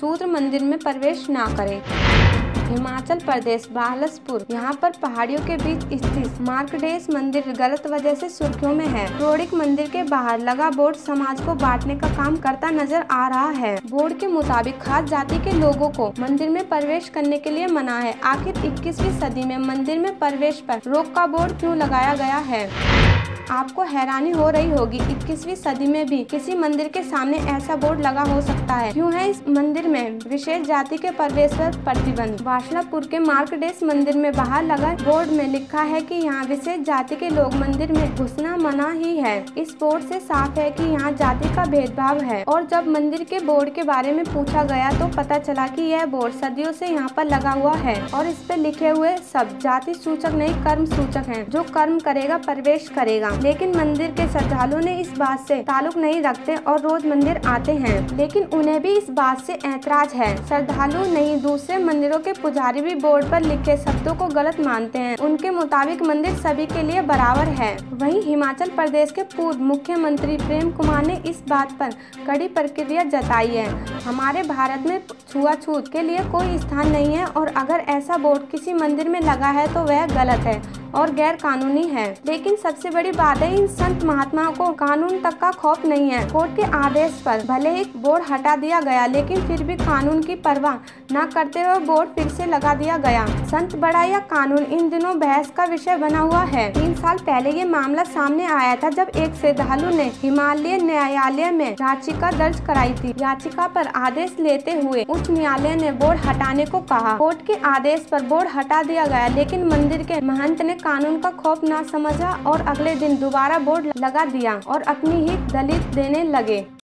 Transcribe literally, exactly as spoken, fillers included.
शूद्र मंदिर में प्रवेश ना करे। हिमाचल प्रदेश बालसपुर, यहाँ पर पहाड़ियों के बीच स्थित मार्कंडेय मंदिर गलत वजह से सुर्खियों में है। क्रोडिक मंदिर के बाहर लगा बोर्ड समाज को बांटने का काम करता नजर आ रहा है। बोर्ड के मुताबिक खास जाति के लोगों को मंदिर में प्रवेश करने के लिए मना है। आखिर इक्कीसवीं सदी में मंदिर में प्रवेश पर रोक का बोर्ड क्यों लगाया गया है? आपको हैरानी हो रही होगी, इक्कीसवीं सदी में भी किसी मंदिर के सामने ऐसा बोर्ड लगा हो सकता है। क्यों है इस मंदिर में विशेष जाति के प्रवेश पर प्रतिबंध? वासनापुर के मार्कंडेय मंदिर में बाहर लगा बोर्ड में लिखा है कि यहाँ विशेष जाति के लोग मंदिर में घुसना मना ही है। इस बोर्ड से साफ है कि यहाँ जाति का भेदभाव है। और जब मंदिर के बोर्ड के बारे में पूछा गया तो पता चला कि यह बोर्ड सदियों से यहाँ पर लगा हुआ है और इस पे लिखे हुए सब जाति सूचक नहीं कर्म सूचक है। जो कर्म करेगा प्रवेश करेगा। लेकिन मंदिर के श्रद्धालु ने इस बात से ताल्लुक नहीं रखते और रोज मंदिर आते हैं, लेकिन उन्हें भी इस बात से ऐतराज है। श्रद्धालु नहीं, दूसरे मंदिरों के पुजारी भी बोर्ड पर लिखे शब्दों को गलत मानते हैं। उनके मुताबिक मंदिर सभी के लिए बराबर है। वहीं हिमाचल प्रदेश के पूर्व मुख्यमंत्री प्रेम कुमार ने इस बात पर कड़ी प्रतिक्रिया जताई है। हमारे भारत में छुआछूत के लिए कोई स्थान नहीं है और अगर ऐसा बोर्ड किसी मंदिर में लगा है तो वह गलत है और गैर कानूनी है। लेकिन सबसे बड़ी बात है, इन संत महात्माओं को कानून तक का खौफ नहीं है। कोर्ट के आदेश पर भले ही बोर्ड हटा दिया गया, लेकिन फिर भी कानून की परवाह न करते हुए बोर्ड फिर से लगा दिया गया। संत बड़ा या कानून इन दिनों बहस का विषय बना हुआ है। तीन साल पहले ये मामला सामने आया था जब एक श्रद्धालु ने हिमालय न्यायालय में याचिका दर्ज कराई थी। याचिका पर आदेश लेते हुए उच्च न्यायालय ने बोर्ड हटाने को कहा। कोर्ट के आदेश पर बोर्ड हटा दिया गया, लेकिन मंदिर के महंत ने कानून का खौफ न समझा और अगले दिन दोबारा बोर्ड लगा दिया और अपनी ही दलील देने लगे।